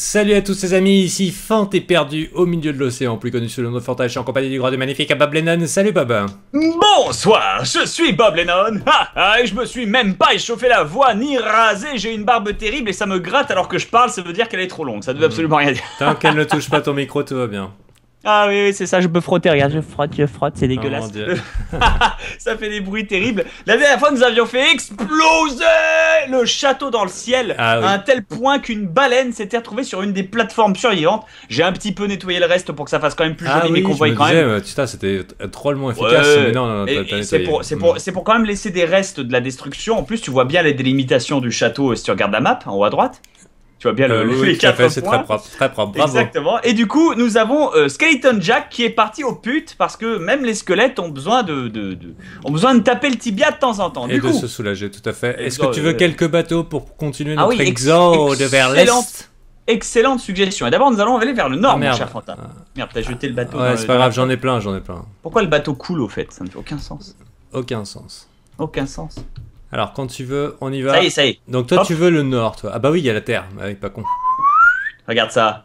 Salut à tous les amis, ici Fant est perdu au milieu de l'océan, plus connu sous le nom de Fantage, en compagnie du grand et magnifique Bob Lennon. Salut Bob. Bonsoir, je suis Bob Lennon. Et je me suis même pas échauffé la voix ni rasé, j'ai une barbe terrible et ça me gratte alors que je parle, ça veut dire qu'elle est trop longue, ça ne veut absolument rien dire. Tant qu'elle ne touche pas ton micro, tout va bien. Ah oui, c'est ça, je peux frotter, regarde, je frotte, c'est dégueulasse. Oh, mon Dieu. Ça fait des bruits terribles. La dernière fois, nous avions fait exploser le château dans le ciel, Ah oui. à un tel point qu'une baleine s'était retrouvée sur une des plateformes survivantes. J'ai un petit peu nettoyé le reste pour que ça fasse quand même plus joli, mais qu'on voit quand même. Putain, c'était drôlement efficace. Ouais. Mais non, t'as C'est pour quand même laisser des restes de la destruction. En plus, tu vois bien les délimitations du château si tu regardes la map en haut à droite. Tu vois bien oui, les 4 points. c'est très propre, bravo. Exactement. Et du coup, nous avons Skeleton Jack qui est parti au pute parce que même les squelettes ont besoin ont besoin de taper le tibia de temps en temps. Et de se soulager, tout à fait. Est-ce que tu veux quelques bateaux pour continuer notre exode vers l'est? Excellente suggestion. Et d'abord, nous allons aller vers le nord, mon cher Fantin. Merde, t'as jeté le bateau. Ouais, c'est pas grave, j'en ai plein. Pourquoi le bateau coule au fait? Ça ne fait aucun sens. Aucun sens. Aucun sens. Alors, quand tu veux, on y va. Ça y est. Donc, toi, tu veux le nord, toi. Ah, bah oui, il y a la terre. Ah, oui, pas con. Regarde ça.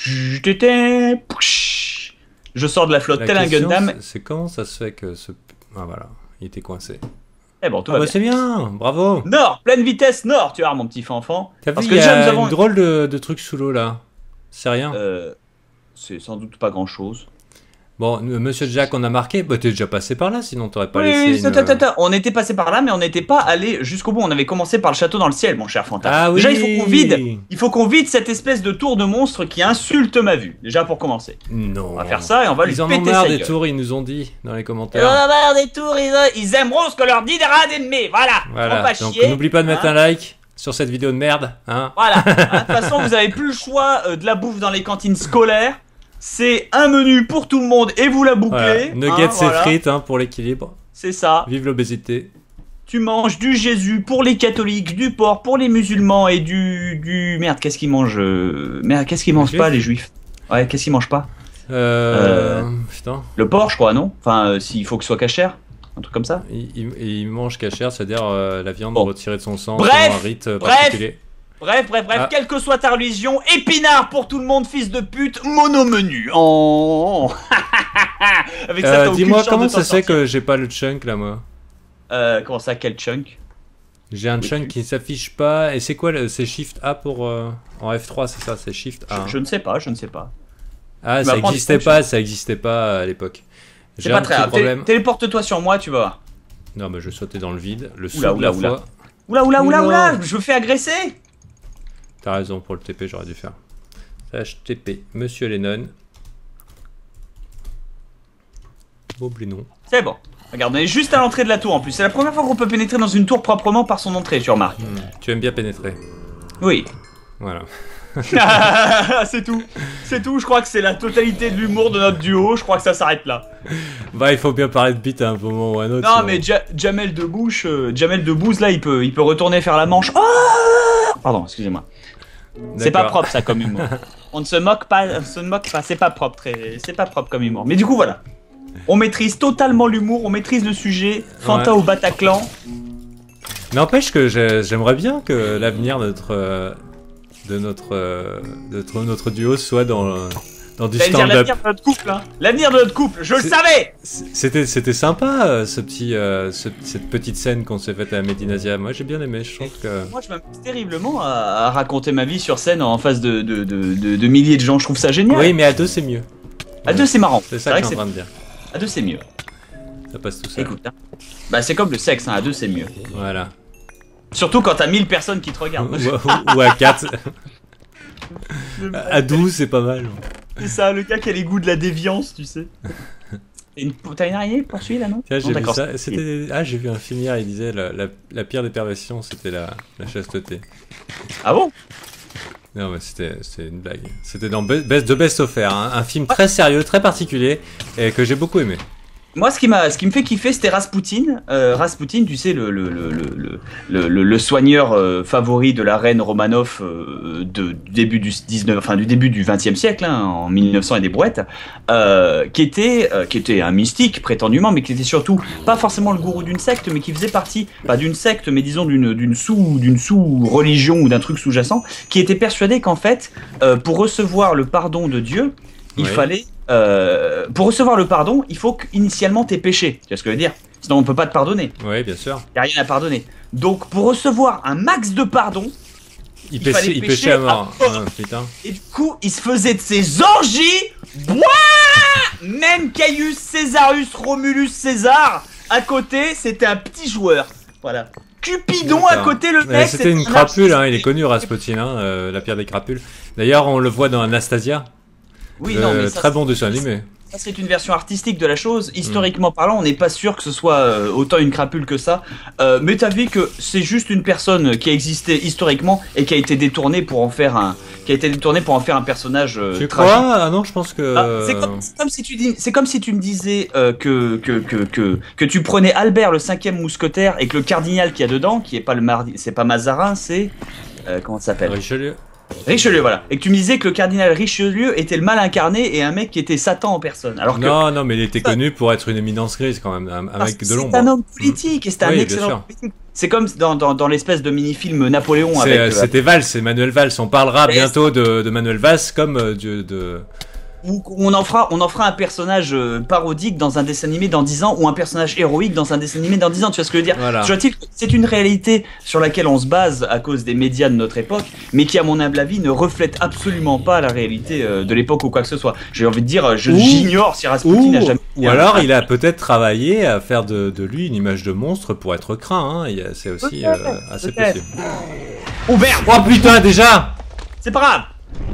Je sors de la flotte tel un Gundam. C'est comment ça se fait que ce. Ah, voilà. Il était coincé. Eh bon, tout va bien. C'est bien. Bravo. Nord, pleine vitesse, nord, tu vois, mon petit fanfan. T'as vu, il y a une drôle de truc sous l'eau, là. C'est rien. C'est sans doute pas grand-chose. Bon, Monsieur Jack, on a marqué. Bah, t'es déjà passé par là, sinon t'aurais pas laissé. On était passé par là, mais on n'était pas allé jusqu'au bout. On avait commencé par le château dans le ciel, mon cher Fantin. Ah oui. Déjà, il faut qu'on vide cette espèce de tour de monstre qui insulte ma vue. Déjà pour commencer. Non. On va faire ça et on va lui péter sa gueule. Ils en ont marre des tours, ils nous ont dit dans les commentaires. Ils en ont marre des tours, ils aimeront ce que leur dit des rats d'ennemis. Voilà. Donc n'oublie pas de mettre un like sur cette vidéo de merde. Hein. Voilà. De toute façon, vous avez plus le choix de la bouffe dans les cantines scolaires. C'est un menu pour tout le monde et vous la bouclez. Voilà. Nuggets et frites pour l'équilibre. C'est ça. Vive l'obésité. Tu manges du Jésus pour les catholiques, du porc pour les musulmans et du... Merde, qu'est-ce qu'ils mangent Merde, qu'est-ce qu'ils mangent pas les juifs? Ouais, qu'est-ce qu'ils mangent pas Putain. Le porc, je crois, non? Enfin, s'il faut que ce soit cachère. Un truc comme ça. Il mange cachère, c'est-à-dire la viande retirée de son sang. Bref, un rite particulier. Bref, quelle que soit ta religion, épinard pour tout le monde, fils de pute, mono-menu. Oh. Avec ça, dis-moi, comment ça se fait que j'ai pas le chunk là, moi? Comment ça, quel chunk? J'ai un chunk qui s'affiche pas. Et c'est quoi? C'est Shift A pour. En F3, c'est ça, c'est Shift A. Je ne sais pas. Ah, ça existait pas à l'époque. C'est pas très grave. Téléporte-toi sur moi, tu vas voir. Non, mais je sautais dans le vide. Le Oula, je me fais agresser. T'as raison, pour le TP, j'aurais dû faire. HTP, Monsieur Lennon. Bob Lennon. C'est bon. Regarde, on est juste à l'entrée de la tour en plus. C'est la première fois qu'on peut pénétrer dans une tour proprement par son entrée, tu remarques. Tu aimes bien pénétrer. Oui. Voilà. C'est tout. Je crois que c'est la totalité de l'humour de notre duo. Je crois que ça s'arrête là. Bah, il faut bien parler de bite à un moment ou à un autre. Non, mais Jamel Debbouze, là, il peut retourner faire la manche. Oh, pardon, excusez-moi. C'est pas propre ça comme humour. On ne se moque pas, c'est pas propre comme humour. Mais du coup voilà, on maîtrise totalement l'humour, on maitrise le sujet. Fantin au Bataclan. N'empêche que j'aimerais bien que l'avenir de notre duo soit dans du stand-up. L'avenir de notre couple, hein. L'avenir de notre couple, je le savais. C'était sympa cette petite scène qu'on s'est faite à Medinazia. Moi j'ai bien aimé, je trouve que... Moi je m'amuse terriblement à raconter ma vie sur scène en face de milliers de gens, je trouve ça génial. Oui, mais à deux c'est mieux. À deux c'est marrant. C'est ça que je suis en train de dire. À deux c'est mieux. Ça passe tout seul. Écoute, hein. Bah c'est comme le sexe, hein. À deux c'est mieux. Voilà. Surtout quand t'as 1000 personnes qui te regardent. ou à 4. À 12 c'est pas mal. C'est ça, le gars qui a les goûts de la déviance, tu sais. T'as une araignée poursuivie là, non? Tiens, j'ai vu ça. J'ai vu un film hier, il disait la pire des perversions, c'était la chasteté. Ah bon? Non, mais c'était une blague. C'était dans The Best Offer, hein, un film très sérieux, très particulier, et que j'ai beaucoup aimé. Moi, ce qui me fait kiffer, c'était Rasputin. Rasputin, tu sais, le soigneur favori de la reine Romanov du début du 19, enfin du début du 20e siècle, hein, en 1900 et des brouettes, qui était un mystique prétendument, mais qui était surtout pas forcément le gourou d'une secte, mais qui faisait partie, pas d'une secte, mais disons d'une sous-religion ou d'un truc sous-jacent, qui était persuadé qu'en fait, pour recevoir le pardon de Dieu, il fallait pour recevoir le pardon, il faut qu'initialement t'aies péché. Tu vois ce que je veux dire? Sinon on peut pas te pardonner. Oui, bien sûr. Il n'y a rien à pardonner. Donc pour recevoir un max de pardon, il pêchait à mort. Ah, putain. Et du coup, il se faisait de ses orgies. Même Caius Caesarus Romulus César à côté, c'était un petit joueur. Voilà. Cupidon à côté, le mec. C'était une crapule, hein, il est connu Rasputin, hein, la pierre des crapules. D'ailleurs, on le voit dans Anastasia. Oui, non, mais ça, très bon dessin animé. Ça, c'est une version artistique de la chose. Historiquement parlant, on n'est pas sûr que ce soit autant une crapule que ça. Mais t'as vu que c'est juste une personne qui a existé historiquement et qui a été détournée pour en faire un, personnage tu tragique. crois? Ah non, je pense que. C'est comme si tu me disais que tu prenais Albert le 5e mousquetaire et que le cardinal qu'il y a dedans, qui est pas c'est pas Mazarin, c'est comment ça s'appelle? Richelieu, voilà. Et que tu me disais que le cardinal Richelieu était le mal incarné et un mec qui était Satan en personne. Alors non, mais il était connu pour être une éminence grise quand même, un mec de l'ombre. C'est un homme politique et c'était un excellent politique. C'est comme dans l'espèce de mini-film Napoléon avec... C'était Valls, c'est Manuel Valls. On parlera bientôt de Manuel Valls comme on en fera un personnage parodique dans un dessin animé dans 10 ans ou un personnage héroïque dans un dessin animé dans 10 ans, tu vois ce que je veux dire? Voilà. C'est une réalité sur laquelle on se base à cause des médias de notre époque, mais qui à mon humble avis ne reflète absolument pas la réalité de l'époque ou quoi que ce soit. J'ai envie de dire, j'ignore si Rasputin a jamais... Ou alors il a peut-être travaillé à faire de lui une image de monstre pour être craint, hein. C'est aussi assez possible. Ouvert. Oh putain, déjà. C'est pas grave.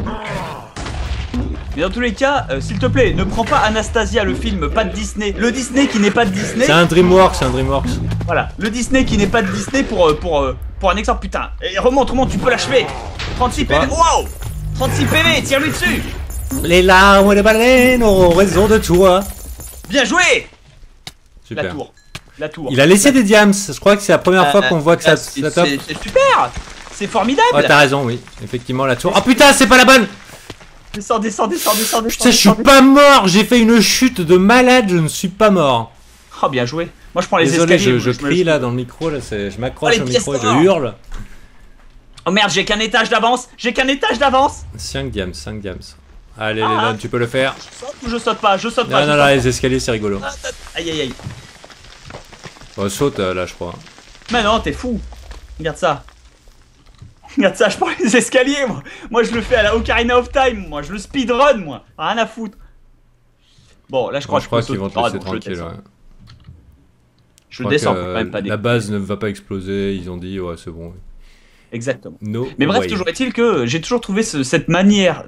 Mais dans tous les cas, s'il te plaît, ne prends pas Anastasia, le film, pas de Disney. Le Disney qui n'est pas de Disney. C'est un DreamWorks, Voilà, le Disney qui n'est pas de Disney pour un exemple, putain. Et remonte, tu peux l'achever. 36 PV, wow 36 PV, tire-lui dessus. Les larmes et les baleines auront raison de toi. Bien joué. Super. La tour. Il a laissé des diams, je crois que c'est la première fois qu'on voit que ça top. C'est super. C'est formidable. Oh, t'as raison, oui. Effectivement, la tour. Oh putain, c'est pas la bonne. Descends. Putain, je suis pas mort. J'ai fait une chute de malade. Je ne suis pas mort. Oh, bien joué. Moi, je prends les escaliers. Désolé, je crie là dans le micro. Là, je m'accroche au micro et je hurle. Oh merde, j'ai qu'un étage d'avance. 5 diams. Allez, Léon, tu peux le faire. Je saute ou je saute pas? Non, les escaliers, c'est rigolo. Aïe. Oh, saute là, je crois. Mais non, t'es fou. Regarde ça, je prends les escaliers, moi. Moi, je le fais à la Ocarina of Time, moi. Je le speedrun, moi. Rien à foutre. Bon, là, je crois qu'ils vont te laisser tranquille. Je descends, quand même pas des... La base ne va pas exploser, ils ont dit, ouais, c'est bon. Exactement. Mais bref, toujours est-il que j'ai toujours trouvé cette manière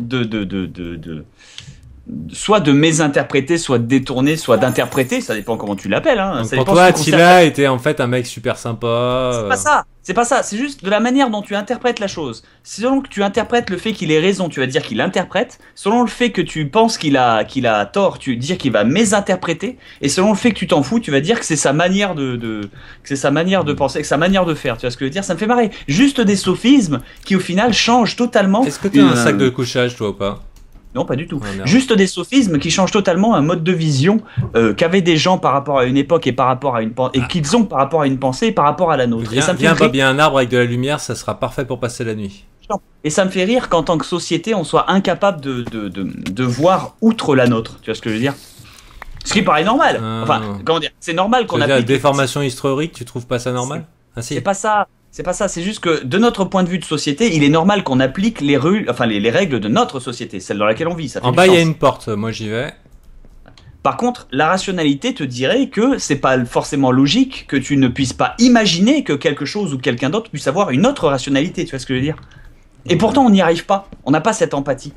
soit de mésinterpréter, soit de détourner, soit d'interpréter, ça dépend comment tu l'appelles. Hein. Pour toi, Attila était en fait un mec super sympa. C'est pas ça, c'est juste de la manière dont tu interprètes la chose. Selon que tu interprètes le fait qu'il ait raison, tu vas dire qu'il interprète. Selon le fait que tu penses qu'il a tort, tu vas dire qu'il va mésinterpréter. Et selon le fait que tu t'en fous, tu vas dire que c'est sa manière de penser, que sa manière de faire. Tu vois ce que je veux dire? Ça me fait marrer. Juste des sophismes qui au final changent totalement. Est-ce que tu as un sac de couchage, toi, ou pas? Non, pas du tout. Juste des sophismes qui changent totalement un mode de vision qu'avaient des gens par rapport à une époque et par rapport à et qu'ils ont par rapport à une pensée et par rapport à la nôtre. Viens, Bob, il y a un arbre avec de la lumière, ça sera parfait pour passer la nuit. Et ça me fait rire qu'en tant que société, on soit incapable de voir outre la nôtre. Tu vois ce que je veux dire? Ce qui paraît normal. Enfin, comment dire? C'est normal qu'on applique... La déformation historique, tu trouves pas ça normal? C'est pas ça. C'est pas ça, c'est juste que de notre point de vue de société, il est normal qu'on applique les règles de notre société, celle dans laquelle on vit. Ça fait en bas, il y a une porte, moi j'y vais. Par contre, la rationalité te dirait que c'est pas forcément logique que tu ne puisses pas imaginer que quelque chose ou quelqu'un d'autre puisse avoir une autre rationalité, tu vois ce que je veux dire? Et pourtant, on n'y arrive pas, on n'a pas cette empathie.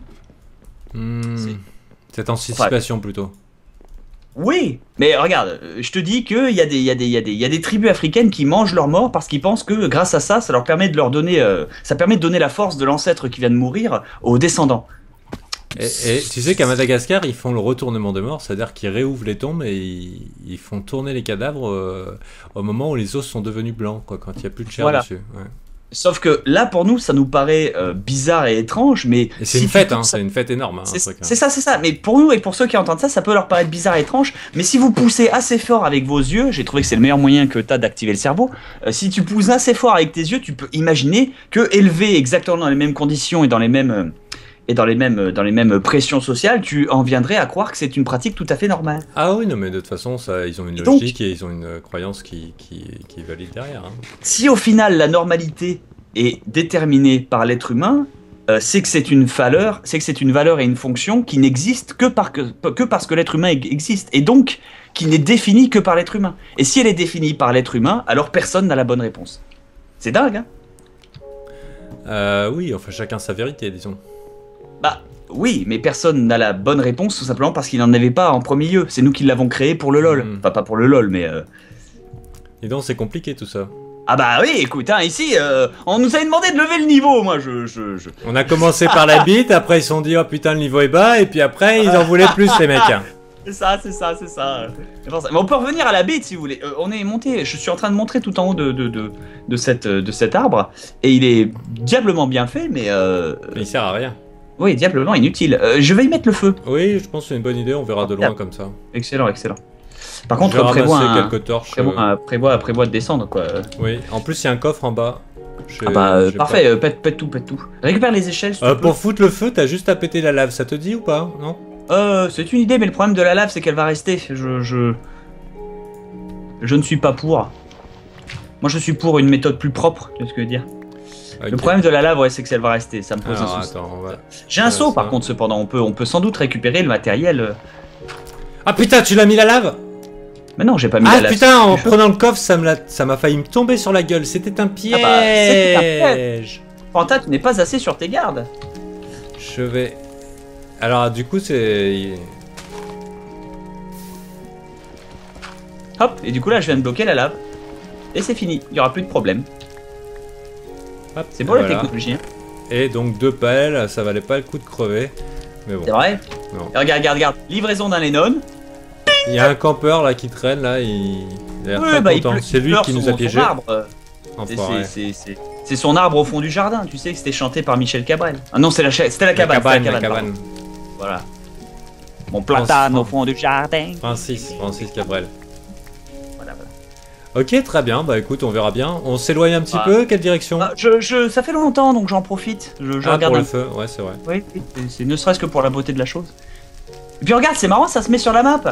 Cette anticipation plutôt. Oui, mais regarde, je te dis qu'il y a des tribus africaines qui mangent leurs morts parce qu'ils pensent que grâce à ça, ça leur permet de leur donner, ça permet de donner la force de l'ancêtre qui vient de mourir aux descendants. Et tu sais qu'à Madagascar, ils font le retournement de mort, c'est-à-dire qu'ils réouvrent les tombes et ils font tourner les cadavres au moment où les os sont devenus blancs, quoi, quand il n'y a plus de chair dessus. Ouais. Sauf que là, pour nous, ça nous paraît bizarre et étrange, mais... Et c'est une fête, hein, c'est une fête énorme. Hein, c'est ça. Mais pour nous et pour ceux qui entendent ça, ça peut leur paraître bizarre et étrange. Mais si vous poussez assez fort avec vos yeux, j'ai trouvé que c'est le meilleur moyen que tu as d'activer le cerveau. Si tu pousses assez fort avec tes yeux, tu peux imaginer que élevé exactement dans les mêmes conditions et dans les mêmes pressions sociales, tu en viendrais à croire que c'est une pratique tout à fait normale. Ah oui, non, mais de toute façon, ça, ils ont une logique et ils ont une croyance qui valide derrière. Hein. Si au final la normalité est déterminée par l'être humain, c'est que c'est une valeur et une fonction qui n'existe que parce que l'être humain existe, et donc qui n'est définie que par l'être humain. Et si elle est définie par l'être humain, alors personne n'a la bonne réponse. C'est dingue, hein? Oui, enfin chacun sa vérité, disons. Bah oui, mais personne n'a la bonne réponse tout simplement parce qu'il n'en avait pas en premier lieu. C'est nous qui l'avons créé pour le LOL. Enfin, pas pour le LOL, mais... Et donc c'est compliqué tout ça. Ah bah oui, écoute, hein, ici, on nous avait demandé de lever le niveau, moi On a commencé par la bite, après ils se sont dit oh putain le niveau est bas, et puis après ils en voulaient plus les mecs. Hein. C'est ça. Mais on peut revenir à la bite si vous voulez. On est monté, je suis en train de montrer tout en haut de cet arbre, et il est diablement bien fait, mais il sert à rien. Oui, diablement inutile. Je vais y mettre le feu. Oui, je pense que c'est une bonne idée, on verra de loin comme ça. Excellent. Par contre, quelques torches. Prévois de descendre, quoi. Oui, en plus il y a un coffre en bas. Parfait, pète tout. Récupère les échelles, si tu peux. Pour foutre le feu, t'as juste à péter la lave, ça te dit ou pas? Non? C'est une idée, mais le problème de la lave, c'est qu'elle va rester. Je ne suis pas pour. Moi, je suis pour une méthode plus propre, tu vois ce que je veux dire. Okay. Le problème de la lave, c'est que elle va rester, ça me pose un souci. J'ai un seau, par contre, cependant, on peut sans doute récupérer le matériel. Ah putain, tu l'as mis la lave? Mais non, j'ai pas mis la lave. Ah putain, en prenant le coffre, ça m'a failli me tomber sur la gueule, c'était un piège. C'était un piège. Fanta, tu n'es pas assez sur tes gardes. Je vais... Alors, du coup, c'est... Hop, et du coup, là, je viens de bloquer la lave. Et c'est fini, il n'y aura plus de problème. C'est beau la technologie. Hein. Et donc 2 pelles, ça valait pas le coup de crever. Mais bon. C'est vrai. Non. Et regarde. Livraison d'un Lennon. Il y a un campeur là qui traîne là, il a l'air très content. C'est lui qui nous a piégés. C'est son arbre au fond du jardin. Tu sais que c'était chanté par Michel Cabrel. Ah non, c'était la cabane. La cabane. Voilà. Mon platane au fond du jardin. Francis Cabrel. Ok, très bien, bah écoute, on verra bien. On s'éloigne un petit peu, quelle direction? Ça fait longtemps, donc j'en profite. Je regarde pour le feu, ouais, c'est vrai. Oui, c'est ne serait-ce que pour la beauté de la chose. Et puis regarde, c'est marrant, ça se met sur la map.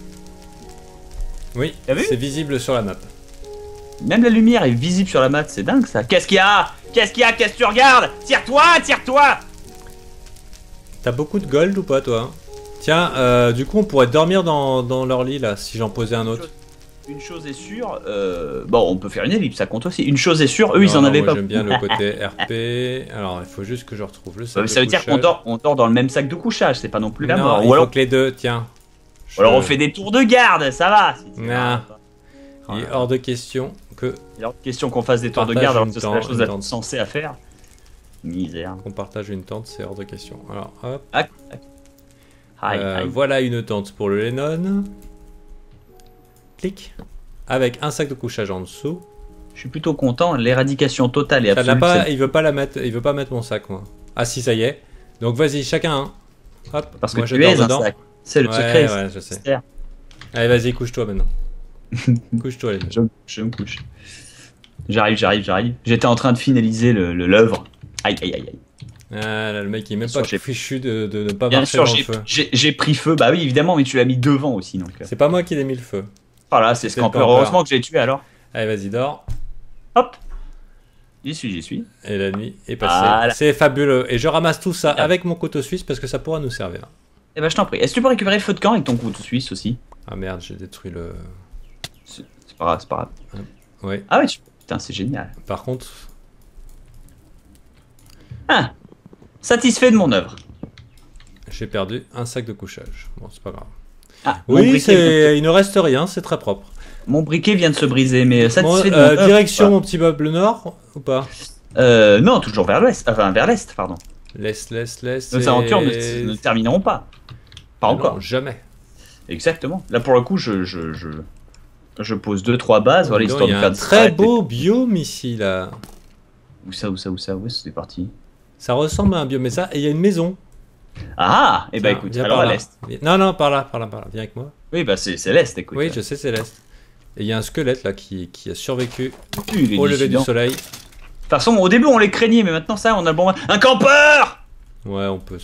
Oui, c'est visible sur la map. Même la lumière est visible sur la map, c'est dingue ça. Qu'est-ce qu'il y a? Qu'est-ce que tu regardes? Tire-toi. T'as beaucoup de gold ou pas, toi? Tiens, du coup, on pourrait dormir dans leur lit, là, si j'en posais un autre. Une chose est sûre, bon, on peut faire une ellipse, ça compte aussi. Une chose est sûre, ils en avaient pas. J'aime bien le côté RP. Alors, il faut juste que je retrouve le sac. Ça veut dire qu'on dort dans le même sac de couchage, c'est pas non plus la mort. Il faut que les deux, tiens. Alors, on fait des tours de garde, ça va. Non. Il est hors de question que. Il est hors de question qu'on fasse des tours de garde alors que ce serait la chose censée à faire. Misère. Qu'on partage une tente, c'est hors de question. Alors, hop. Hi. Voilà une tente pour le Lennon. Clic. Avec un sac de couchage en dessous. Je suis plutôt content, l'éradication totale et absolue. Il veut pas mettre mon sac, moi. Ah si, ça y est. Donc vas-y, chacun un. Hop. Parce que tu es un sac. C'est le secret. Ouais, je sais. Allez, vas-y, couche-toi maintenant. Couche-toi, les gars. Je me couche. J'arrive. J'étais en train de finaliser l'œuvre. Aïe. Ah là, le mec il est même pas fichu de ne pas bien marcher sûr, dans le feu. J'ai pris feu, bah oui évidemment, mais tu l'as mis devant aussi donc. C'est pas moi qui l'ai mis le feu. Voilà, c'est ce qu'on peut. Heureusement que je l'ai tué alors. Allez, vas-y, dors. Hop. J'y suis. Et la nuit est passée. C'est fabuleux. Et je ramasse tout ça avec mon couteau suisse parce que ça pourra nous servir. Eh ben je t'en prie. Est-ce que tu peux récupérer le feu de camp avec ton couteau suisse aussi? Ah merde, j'ai détruit le... C'est pas grave. Ouais. Ah ouais, putain, c'est génial. Par contre... Ah, satisfait de mon œuvre. J'ai perdu un sac de couchage. Bon, c'est pas grave. Ah, oui, il ne reste rien, c'est très propre. Mon briquet vient de se briser, mais satisfait de mon direction, mon petit Bob, le nord ou pas? Non, toujours vers l'ouest. Enfin, vers l'est, pardon. Laisse. Nos aventures ne termineront pas. Pas encore. Non, jamais. Exactement. Là, pour le coup, je pose 2-3 bases. Voilà, Il y a un très beau biome ici, là. Où ça? Où est-ce que c'est parti? Ça ressemble à un biome, mais ça, et il y a une maison. Ah, et bah écoute, alors à l'est. Non, par là. Viens avec moi. Oui, bah c'est l'est, écoute. Oui, je sais, c'est l'est. Et il y a un squelette, là, qui a survécu au lever du soleil. De toute façon, au début, on les craignait, mais maintenant, ça, on a le bon... Un campeur! Ouais, on peut.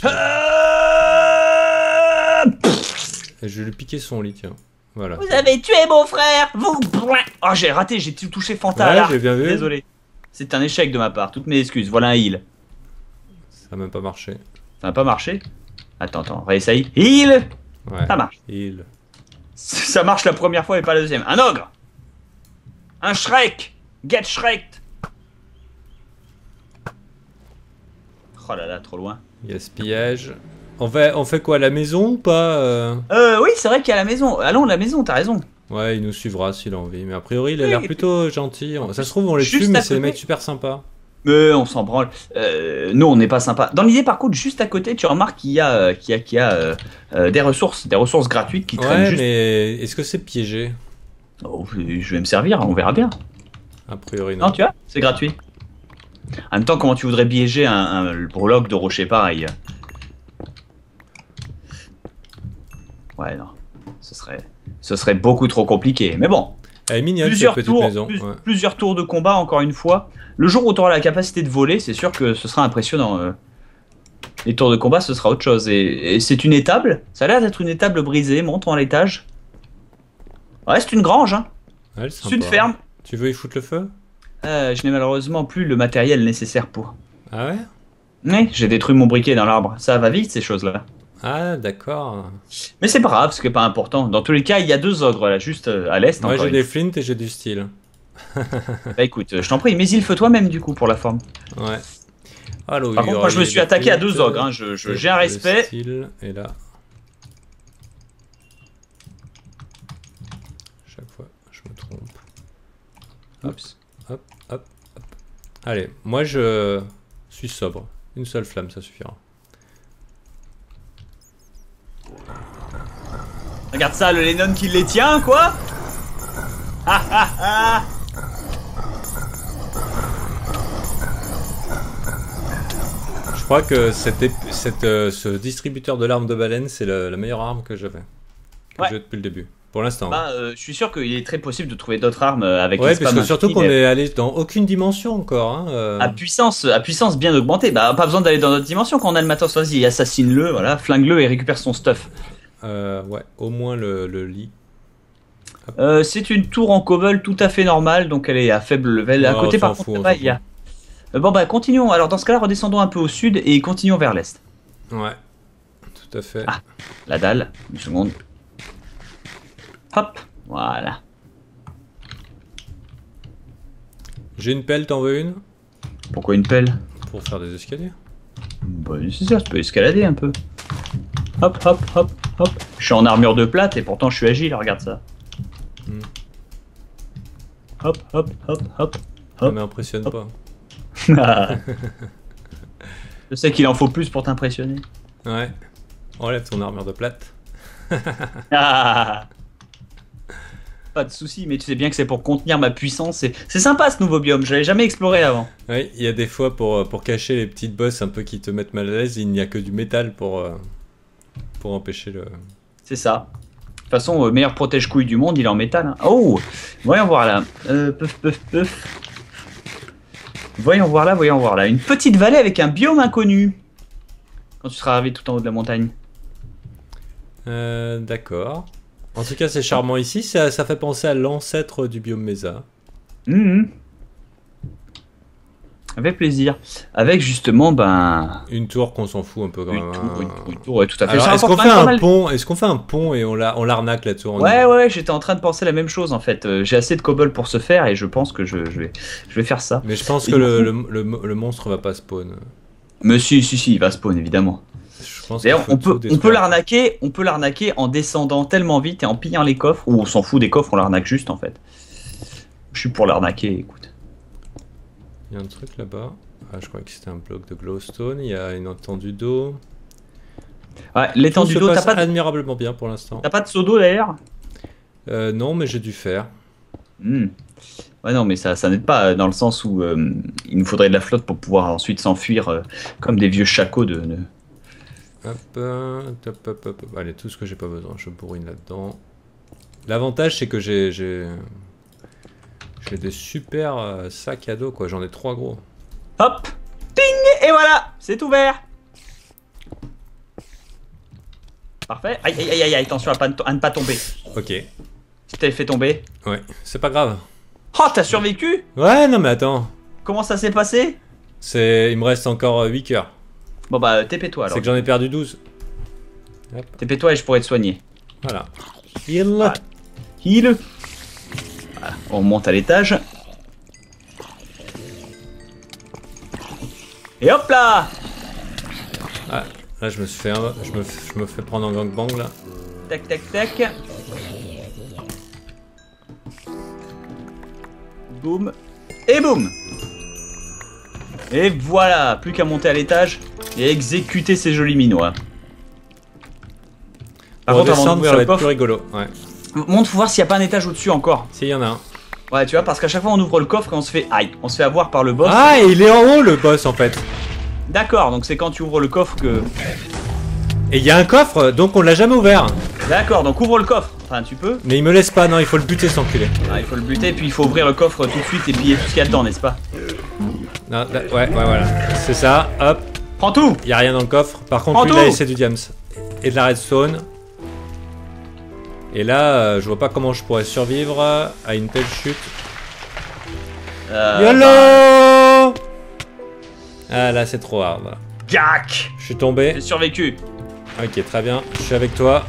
Et je vais lui piquer son lit, tiens. Voilà. Vous avez tué mon frère, vous. Oh, j'ai raté, j'ai touché Fanta. Ouais, j'ai bien vu. Désolé. C'est un échec de ma part, toutes mes excuses. Voilà un heal. Ça n'a même pas marché. Ça n'a pas marché? Attends, réessaye. Heal. Ouais. Ça marche. Heal. Ça marche la première fois et pas la deuxième. Un ogre. Un Shrek. Get Shreked. Oh là là, trop loin. Gaspillage. On fait quoi, la maison ou pas Oui, c'est vrai qu'il y a la maison. Allons, la maison, t'as raison. Ouais, il nous suivra s'il a envie. Mais a priori, il a l'air plutôt gentil. Ça se trouve, on les tue, mais c'est des mecs super sympas. Mais on s'en branle. Nous, on n'est pas sympa. Dans l'idée, par contre, juste à côté, tu remarques qu'il y a, des ressources gratuites qui traînent juste. Mais est-ce que c'est piégé? Oh, je vais me servir, on verra bien. A priori, non. Non, tu vois, c'est gratuit. En même temps, comment tu voudrais piéger un bloc de rocher pareil? Ouais, non. Ce serait beaucoup trop compliqué. Mais bon. Elle est mignonne, plusieurs cette tours, petite maison. Plusieurs tours de combat, encore une fois. Le jour où tu auras la capacité de voler, c'est sûr que ce sera impressionnant. Les tours de combat, ce sera autre chose. Et c'est une étable. Ça a l'air d'être une étable brisée. Montons à l'étage. Ouais, c'est une grange. Hein. Ouais, c'est une ferme. Tu veux y foutre le feu? Je n'ai malheureusement plus le matériel nécessaire pour. Ah ouais? Oui, j'ai détruit mon briquet dans l'arbre. Ça va vite, ces choses-là. Ah, d'accord. Mais c'est pas grave, ce qui n'est pas important. Dans tous les cas, il y a 2 ogres là, juste à l'est. Moi, j'ai des flints et j'ai du steel. Bah écoute, je t'en prie, mais il faut toi-même du coup pour la forme. Ouais. Alors, par contre, moi je me suis attaqué à 2 ogres, hein. J'ai un respect. Steel, et là. Chaque fois, je me trompe. Hop. Allez, moi je suis sobre. Une seule flamme, ça suffira. Regarde ça, le Lennon qui les tient, quoi. Je crois que ce distributeur de l'arme de baleine, c'est la meilleure arme que j'avais. Que j'ai depuis le début. Pour l'instant. Bah, je suis sûr qu'il est très possible de trouver d'autres armes avec ouais, parce que surtout qu'on est allé dans aucune dimension encore. Hein, à puissance bien augmentée. Bah, pas besoin d'aller dans notre dimension quand on a le matos. Vas-y, assassine-le, voilà, flingue-le et récupère son stuff. Ouais, au moins le lit. C'est une tour en cobble tout à fait normale, donc elle est à faible level. À côté, par contre, il y a. Bon, bah, continuons. Alors, dans ce cas-là, redescendons un peu au sud et continuons vers l'est. Ouais, tout à fait. Ah, la dalle, une seconde. Hop, voilà. J'ai une pelle, t'en veux une? Pourquoi une pelle? Pour faire des escaliers. Bah, c'est ça, tu peux escalader un peu. Hop. Je suis en armure de plate et pourtant je suis agile, regarde ça. Hop. Ça m'impressionne pas. Je sais qu'il en faut plus pour t'impressionner. Ouais. Enlève ton armure de plate. Pas de soucis, mais tu sais bien que c'est pour contenir ma puissance. C'est sympa ce nouveau biome, je l'avais jamais exploré avant. Oui, il y a des fois pour cacher les petites bosses un peu qui te mettent mal à l'aise, il n'y a que du métal pour empêcher le... C'est ça. De toute façon, meilleur protège-couille du monde, il est en métal. Hein. Oh, voyons voir là. Puff. Voyons voir là. Une petite vallée avec un biome inconnu. Quand tu seras arrivé tout en haut de la montagne. D'accord. En tout cas, c'est charmant ici. Ça fait penser à l'ancêtre du biome Mesa. Avec plaisir. Avec justement, une tour qu'on s'en fout un peu quand même. Une tour, ouais, tout à fait. Alors, est-ce qu'on fait un pont? Est-ce qu'on fait un pont et on l'arnaque la tour? Ouais, j'étais en train de penser la même chose en fait. J'ai assez de cobble pour ce faire et je pense que je vais faire ça. Mais je pense que le monstre va pas spawn. Mais si, il va spawn évidemment. D'ailleurs, on peut l'arnaquer en descendant tellement vite et en pillant les coffres, ou on s'en fout des coffres, on l'arnaque juste en fait. Je suis pour l'arnaquer, écoute. Il y a un truc là-bas. Ah, je crois que c'était un bloc de glowstone. Il y a une étendue d'eau. Ouais, l'étendue d'eau, t'as pas admirablement bien pour l'instant. T'as pas de seau d'eau d'ailleurs? Non, mais j'ai dû faire. Ouais, non, mais ça n'aide pas dans le sens où il nous faudrait de la flotte pour pouvoir ensuite s'enfuir comme des vieux chacos de... Hop. Allez, tout ce que j'ai pas besoin, je bourrine là-dedans. L'avantage, c'est que j'ai des super sacs à dos, quoi. J'en ai 3 gros. Hop, ping, et voilà, c'est ouvert. Parfait. Aïe, aïe, aïe, aïe, attention à ne pas tomber. Ok. Tu t'avais fait tomber. Ouais, c'est pas grave. Oh, t'as survécu? Ouais, non mais attends. Comment ça s'est passé? Il me reste encore 8 cœurs. Bon bah, TP-toi alors. C'est que j'en ai perdu 12. TP-toi et je pourrais te soigner. Voilà. Heal. Voilà. Heal. Voilà. On monte à l'étage. Et hop là! Ah, là je me suis fait je me fais prendre un gangbang là. Tac tac tac. Boum. Et boum. Et voilà, plus qu'à monter à l'étage et exécuter ces jolis minois. Par contre, avant d'ouvrir le coffre, plus rigolo. Ouais. Montre voir s'il n'y a pas un étage au-dessus encore. Si, il y en a un. Ouais, tu vois, parce qu'à chaque fois on ouvre le coffre et on se fait aïe, on se fait avoir par le boss. Ah, et il est en haut le boss en fait. D'accord, donc c'est quand tu ouvres le coffre que... Et il y a un coffre, donc on l'a jamais ouvert. D'accord, donc ouvre le coffre. Enfin, tu peux. Mais il me laisse pas, non, il faut le buter cet enculé. Ah, il faut le buter, puis il faut ouvrir le coffre tout de suite et piller tout ce qu'il y a dedans, n'est-ce pas? Non, ouais, voilà. C'est ça, hop. Prends tout. Il y a rien dans le coffre. Par contre, lui, il a laissé du diams. Et de la redstone. Et là, je vois pas comment je pourrais survivre à une telle chute. YOLO. Ah là, c'est trop hard. Voilà. Gac. Je suis tombé. J'ai survécu. Ok, très bien. Je suis avec toi.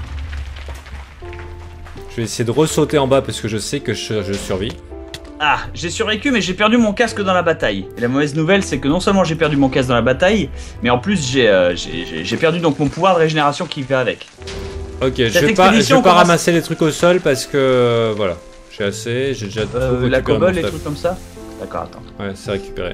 Je vais essayer de ressauter en bas parce que je sais que je survis. Ah, j'ai survécu mais j'ai perdu mon casque dans la bataille. Et la mauvaise nouvelle c'est que non seulement j'ai perdu mon casque dans la bataille, mais en plus j'ai perdu donc mon pouvoir de régénération qui va avec. Ok, je vais pas ramasser les trucs au sol parce que voilà, j'ai assez, j'ai déjà tout la cobble, les trucs comme ça. D'accord, attends. Ouais, c'est récupéré.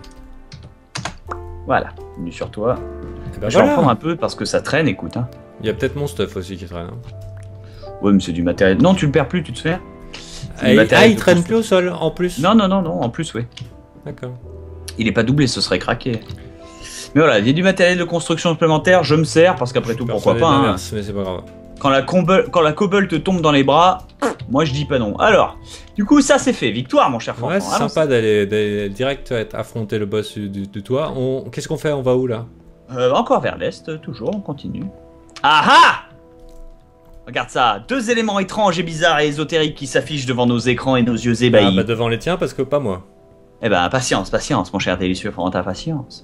Voilà, venu sur toi. Et ben je vais en prendre un peu parce que ça traîne, écoute. Hein. Il y a peut-être mon stuff aussi qui traîne. Hein. Ouais, mais c'est du matériel. Non, tu le perds plus, tu te fais. Ah, il traîne plus au sol en plus. Non, en plus, oui. D'accord. Il est pas doublé, ce serait craqué. Mais voilà, il y a du matériel de construction supplémentaire, je me sers parce qu'après tout, pourquoi pas. Hein. Mais c'est pas grave. Quand la cobble te tombe dans les bras, moi je dis pas non. Alors, du coup, ça c'est fait. Victoire, mon cher Fanfan. Ouais, c'est sympa d'aller direct affronter le boss de toi. Qu'est-ce qu'on fait? On va où là? Encore vers l'est, toujours, on continue. Ah ah! Regarde ça, 2 éléments étranges et bizarres et ésotériques qui s'affichent devant nos écrans et nos yeux ébahis. Ah bah devant les tiens parce que pas moi. Eh ben patience, mon cher délicieux Fanfan, patience.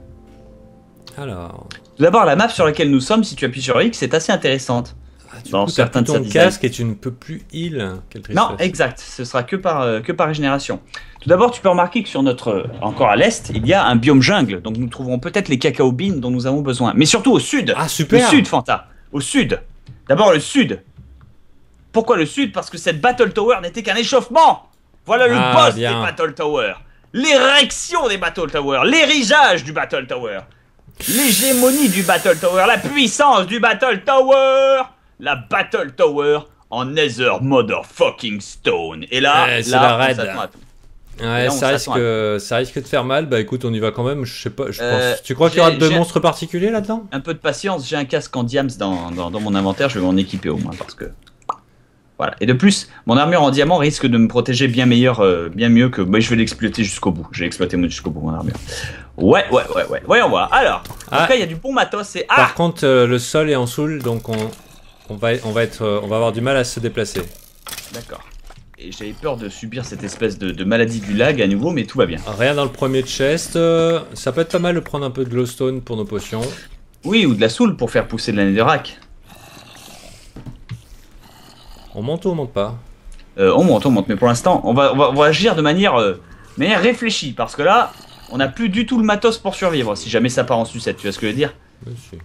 Alors... Tout d'abord, la map sur laquelle nous sommes, si tu appuies sur X, c'est assez intéressante. Dans certains de ton casque et tu ne peux plus heal. Quelle tristesse. Non, exact, ce sera que par régénération. Tout d'abord, tu peux remarquer que sur notre, encore à l'est, il y a un biome jungle, donc nous trouverons peut-être les cacao beans dont nous avons besoin. Mais surtout au sud. Ah super. Le sud, Fanta, au sud. D'abord le sud. Pourquoi le sud? Parce que cette Battle Tower n'était qu'un échauffement. Voilà le boss des Battle Tower. L'érection des Battle Tower. L'érigeage du Battle Tower. L'hégémonie du Battle Tower. La puissance du Battle Tower. La Battle Tower en Nether Motherfucking Stone. Et là, c'est la raid. Ouais, ça risque de faire mal. Bah écoute, on y va quand même. Je sais pas. Je pense. Tu crois qu'il y aura de monstres particuliers là-dedans? Un peu de patience. J'ai un casque en diams dans mon inventaire. Je vais m'en équiper au moins parce que voilà. Et de plus, mon armure en diamant risque de me protéger bien mieux que. Bah, je vais l'exploiter jusqu'au bout. J'ai exploité jusqu'au bout mon armure. Ouais. Voyons voir. Alors, en tout cas, il y a du bon matos. Et par contre, le sol est en soul, donc on va avoir du mal à se déplacer. D'accord. Et j'avais peur de subir cette espèce de maladie du lag à nouveau, mais tout va bien. Rien dans le premier chest. Ça peut être pas mal de prendre un peu de glowstone pour nos potions. Oui, ou de la soul pour faire pousser de la netherrack. On monte ou on monte pas? On monte, mais pour l'instant, on va agir de manière réfléchie, parce que là, on n'a plus du tout le matos pour survivre, si jamais ça part en sucette, tu vois ce que je veux dire? Monsieur.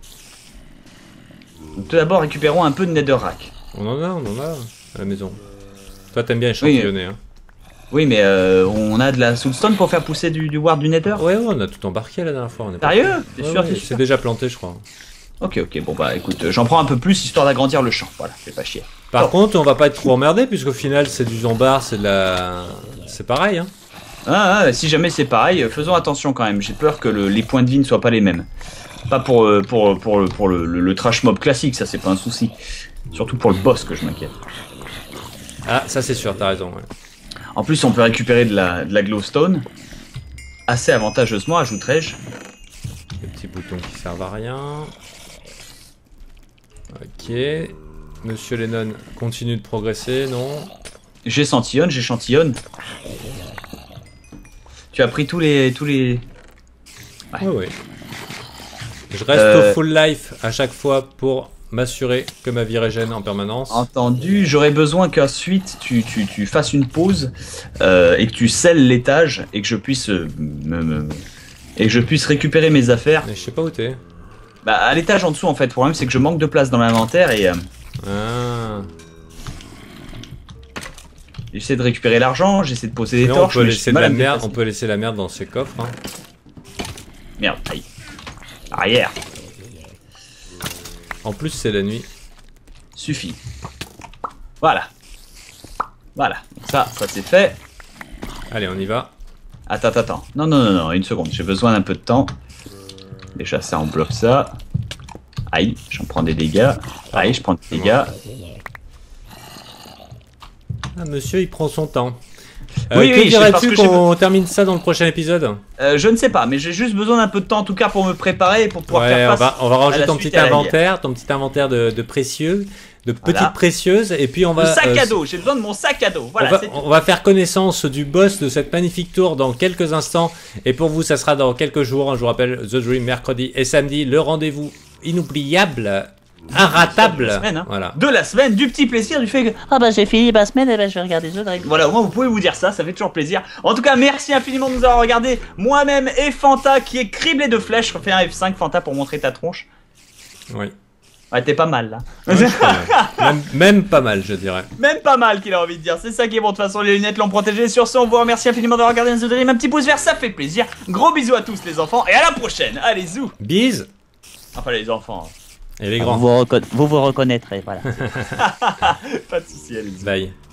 Donc tout d'abord, récupérons un peu de netherrack. On en a à la maison. Toi, t'aimes bien échantillonner, hein? Oui, mais on a de la soulstone pour faire pousser du ward du nether. Ouais, on a tout embarqué la dernière fois. Sérieux? T'es sûr, t'es sûr? C'est déjà planté, je crois. Ok, bon bah écoute, j'en prends un peu plus histoire d'agrandir le champ. Voilà, fais pas chier. Par contre, on va pas être trop emmerdé, puisqu'au final, c'est du zombard, c'est de la... C'est pareil, hein. Si jamais c'est pareil, faisons attention quand même. J'ai peur que les points de vie ne soient pas les mêmes. Pas pour le trash mob classique, ça c'est pas un souci. Surtout pour le boss que je m'inquiète. Ah, ça c'est sûr, t'as raison, ouais. En plus, on peut récupérer de la glowstone. Assez avantageusement, ajouterais-je. Des petits boutons qui servent à rien. Ok. Monsieur Lennon continue de progresser, non? J'échantillonne. Tu as pris tous les... Ouais. Ouais. Je reste au full life à chaque fois pour m'assurer que ma vie régène en permanence. Entendu, j'aurais besoin qu'ensuite tu fasses une pause et que tu scelles l'étage et que je puisse récupérer mes affaires. Mais je sais pas où t'es. Bah à l'étage en dessous en fait. Le problème c'est que je manque de place dans l'inventaire et j'essaie de récupérer l'argent, j'essaie de poser des torches. On peut laisser la merde dans ces coffres. Hein. Merde, aïe. Arrière. En plus c'est la nuit. Suffit. Voilà. Ça c'est fait. Allez, on y va. Attends. Non, une seconde. J'ai besoin d'un peu de temps. Déjà ça, on bloque ça. Aïe, j'en prends des dégâts. Aïe, je prends des dégâts. Ah, monsieur, il prend son temps. Oui, que dirais-tu qu'on termine ça dans le prochain épisode? Je ne sais pas, mais j'ai juste besoin d'un peu de temps en tout cas pour me préparer et pour pouvoir faire face. On va ranger ton petit inventaire de précieux, de petites précieuses, et puis on va. Le sac à dos, j'ai besoin de mon sac à dos. Voilà, on va faire connaissance du boss de cette magnifique tour dans quelques instants, et pour vous, ça sera dans quelques jours. Je vous rappelle, The Dream, mercredi et samedi, le rendez-vous inoubliable. Inratable de la semaine, hein. Voilà. De la semaine, du petit plaisir du fait que j'ai fini ma semaine et je vais regarder The Dream. Voilà, au moins vous pouvez vous dire ça fait toujours plaisir. En tout cas, merci infiniment de nous avoir regardé. Moi-même et Fanta qui est criblé de flèches. Refais un F5 Fanta pour montrer ta tronche. Oui. Ouais, t'es pas mal là. Ouais, même pas mal, je dirais. Même pas mal qu'il a envie de dire. C'est ça qui est bon. De toute façon, les lunettes l'ont protégé. Sur ce, on vous remercie infiniment d'avoir regardé The Dream. Un petit pouce vert, ça fait plaisir. Gros bisous à tous les enfants et à la prochaine. Allez, zou. Bise. Enfin, les enfants. Et les grands. Vous vous reconnaîtrez, voilà. Pas de soucis, allez. Bye.